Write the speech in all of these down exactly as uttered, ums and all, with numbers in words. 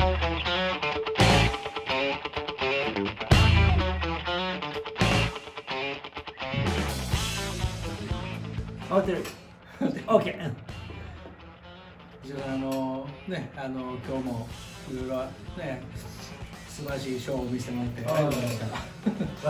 合ってる。オッケー。 非常にあのね、あの今日もいろいろね、素晴らしいショーを見せてもらってありがとうございました。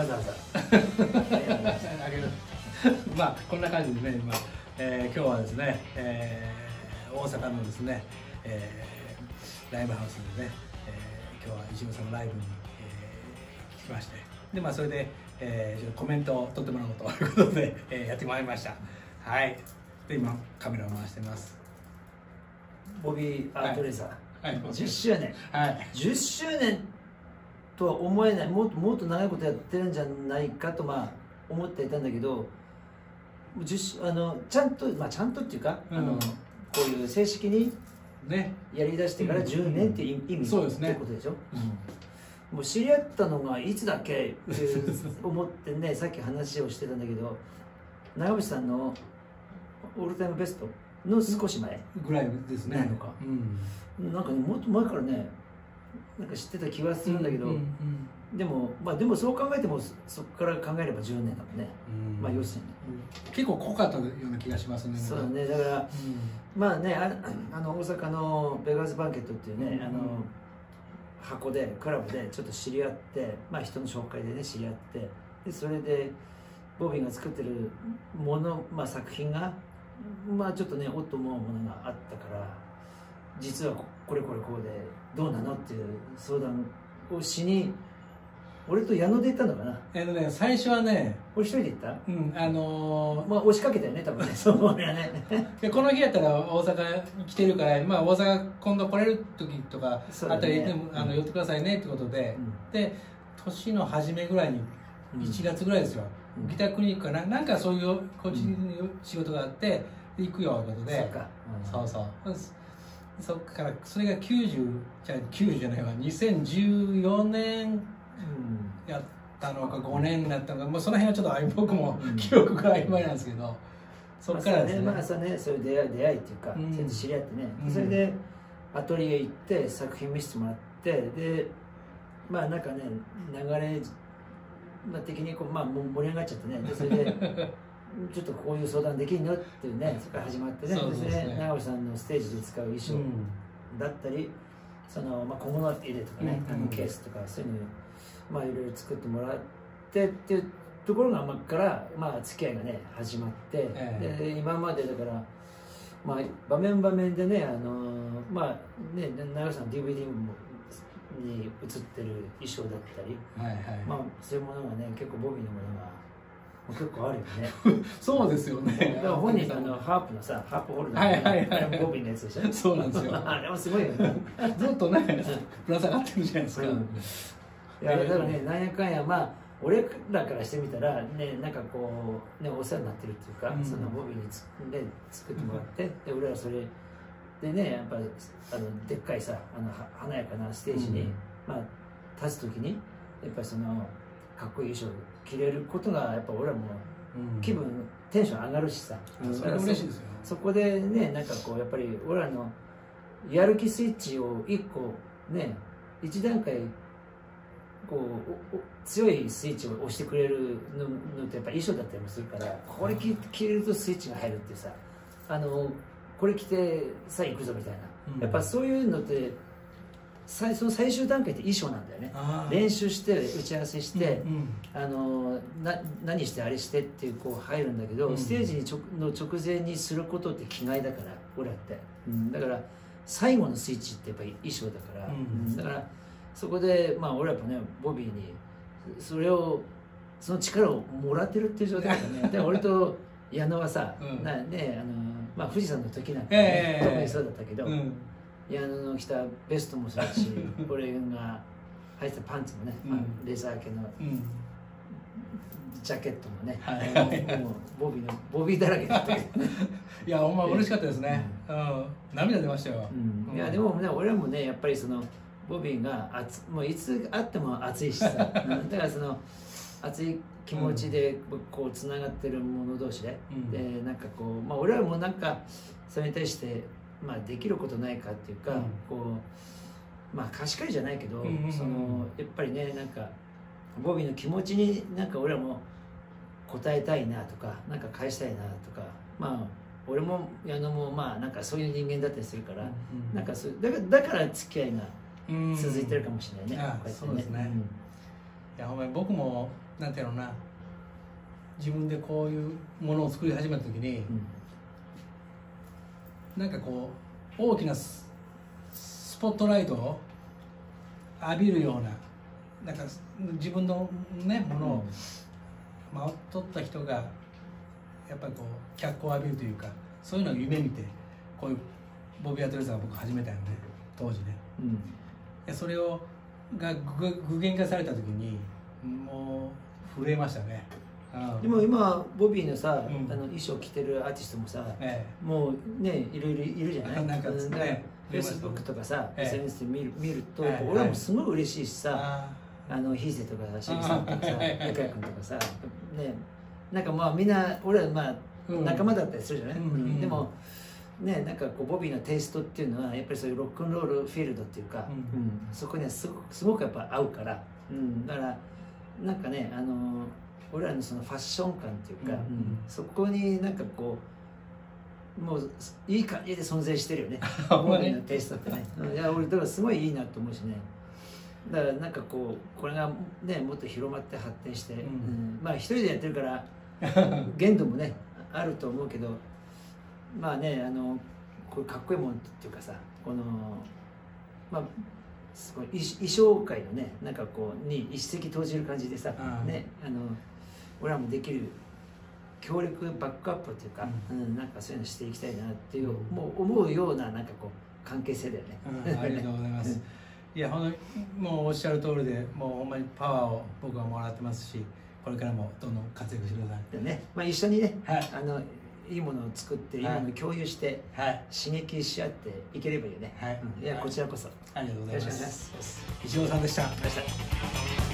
わざわざ。 あげる。まあこんな感じでね、まあ、えー、今日はですね、えー、大阪のですね、えー、ライブハウスでね、えー、今日は石野さんのライブに、えー、来まして、でまあそれで、えー、ちょっとコメントを取ってもらおうということで、えー、やってまいりました。はい。で今カメラを回してます。 ボビー・アートレーザー、はい、じゅっしゅうねん、 はい、 じゅっしゅうねんとは思えない、もっともっと長いことやってるんじゃないかとまあ思っていたんだけど、じゅうあのちゃんと、まあ、ちゃんとっていうか、うん、あのこういう正式にやりだしてからじゅうねんっていう意味、そうですね、ってことでしょ、うん、もう知り合ったのがいつだっけって思ってねさっき話をしてたんだけど、長渕さんのオールタイムベストの少し前ぐらいですね。 なのか、うん、なんかねもっと前からねなんか知ってた気がするんだけど、うんうんうん、でもまあでもそう考えてもそこから考えればじゅうねんだもんね、うん、まあ要するに、 うん、結構濃かったような気がしますね。 そうだね、だから、うん、まあね あ, あの大阪のベガーズバンケットっていうね、うん、あの箱でクラブでちょっと知り合って、まあ人の紹介でね知り合って、でそれでボビーが作ってるもの、まあ、作品がまあちょっとねおっと思うものがあったから、実はこれこれこうでどうなのっていう相談をしに俺と矢野で行ったのかな。 えっとね最初はね俺一人で行った。 うんあのー、 まあ押しかけたよね多分ね。そう俺はねこの日やったら大阪来てるからまあ大阪今度来れる時とかあったり、ね、あの寄ってくださいねってことで、うん、で年の初めぐらいにいちがつぐらいですよ、うん、ギタークリニックかななんかそういう個人の仕事があって行くよということで、そう、そうそうそっからそれがきゅうじゅうじゃきゅうじゅうじゃないわにせんじゅうよねんやったのかごねんだったのか、もうその辺はちょっと僕も記憶が曖昧なんですけど、そっからですね。 まあそうね、そういう出会い出会いっていうか、うん、それで知り合ってね、うん、それでアトリエ行って作品見せてもらって、でまあなんかね流れ的にこうまあ盛り上がっちゃってね、でそれでちょっとこういう相談できるのっていうね、そこから始まってね、それで長渕さんのステージで使う衣装だったり、そのまあ小物入れとかね、あのケースとかそういうのまあいろいろ作ってもらってっていうところがまあからまあ付き合いがね始まって、えー、で今までだからまあ場面場面でねあのまあね長渕さんの ディーブイディー もに映ってる衣装だったり、はいはい、まあそういうものがね結構ボビーのものが結構あるよね。 そうですよね。 だから本人あのハープのさハープホルダー、はいはいはい、ボビーのやつでしょ。 そうなんですよ。あれもすごいよね。 ずっとねぶら下がってるじゃないですか。うん、いやだからねなんやかんやまあ俺らからしてみたらねなんかこうねお世話になってるっていうか、うん、そのボビーにつで作ってもらって、で俺らそれでねやっぱあのでっかいさあの華やかなステージに、うん、まあ立つ時にやっぱりそのかっこいい衣装着れることがやっぱ俺らも気分、うん、テンション上がるしさ、 うん、それ嬉しいですよ。 そこでねなんかこうやっぱり俺らのやる気スイッチを一個ね一段階こう強いスイッチを押してくれるのってやっぱ衣装だったりもするから、これ着れるとスイッチが入るっていうさ、あのこれ着てさあ行くぞみたいな、うん、やっぱそういうのって最その最終段階って衣装なんだよね。練習して打ち合わせして、うんうん、あのな何してあれしてっていうこう入るんだけど、うん、ステージにちょの直前にすることって気概だから俺らって、うん、だから最後のスイッチってやっぱり衣装だから、うん、だからそこでまあ俺らもねボビーにそれをその力をもらってるっていう状態だね。で俺と矢野はさ、うん、なねあのまあ富士山の時なんかね、えー、特にそうだったけど。うん、矢野の着たベストもそうだし俺が履いてたパンツもね、うんまあ、レザー系のジャケットもね、うん、もうボビーのボビーだらけだったけどねいやほんま嬉しかったですね、うん、涙出ましたよ、 うん、いやでもね俺らもねやっぱりそのボビーが熱もういつあっても熱いしさだからその熱い気持ちでこうつながってる者同士で、うん、でなんかこうまあ俺らもなんかそれに対してまあできることないかっていうか、うん、こうまあ貸し借りじゃないけど、 うんうんうん、 そのやっぱりね、なんかボビーの気持ちになんか俺らも応えたいなとか、なんか返したいなとか、まあ俺も矢野もまあなんかそういう人間だったりするから、うんうん、なんかそうだからだから付き合いが続いてるかもしれないね。 ああ、そうですね。うん、いやほんまに僕もなんていうのな、自分でこういうものを作り始めた時に、うん、なんかこう大きなスポットライトを浴びるような、なんか自分のねものをまと取った人がやっぱりこう脚光を浴びるというか、そういうのを夢見てこういうボビー・アトレザーを僕始めたよね、当時ね。うん、いやそれをが具現化された時にもう震えましたね。 うん、でも今ボビーのさ、うん、あの衣装着てるアーティストもさ、ええ、もうねいろいろいるじゃない。なんかですね、フェイスブックとかさ、ええ、エスエヌエス で見る見ると、ええ、俺はもうすごい嬉しいしさ、あのヒーセとかシゲさんとかさ、ユカヤ君とかさ、ね、なんかまあみんな俺らまあ仲間だったりするじゃない。うん、でもね、なんかこうボビーのテイストっていうのはやっぱりそういうロックンロールフィールドっていうか、うんうん、そこにはすごくすごくやっぱ合うから、うん、だからなんかね、あの俺らのそのファッション感っていうか、うんうん、そこになんかこうもういい感じで存在してるよねボビーのテイストってね。いや俺だからすごいいいなと思うしね。だからなんかこうこれがねもっと広まって発展して、うんうん、まあ一人でやってるから限度もねあると思うけど、まあね、あのこれかっこいいもんっていうかさ、このまあすごい衣装界のねなんかこうに一石投じる感じでさ、ね、あの俺らもできる協力バックアップっていうか、うん、うん、なんかそういうのしていきたいなっていう、うん、もう思うようななんかこう関係性だよね。 うん、ありがとうございます。いやほんもうおっしゃる通りで、もうほんまにパワーを僕はもらってますし、これからもどんどん活躍してください。 でね、まあ、一緒にね、はい、あのいいものを作っていいものを共有して、はい、刺激し合っていければいいよね。はい、うん、いやこちらこそありがとうございます。 よろしくお願いします。 石尾さんでした。 ありがとうございました。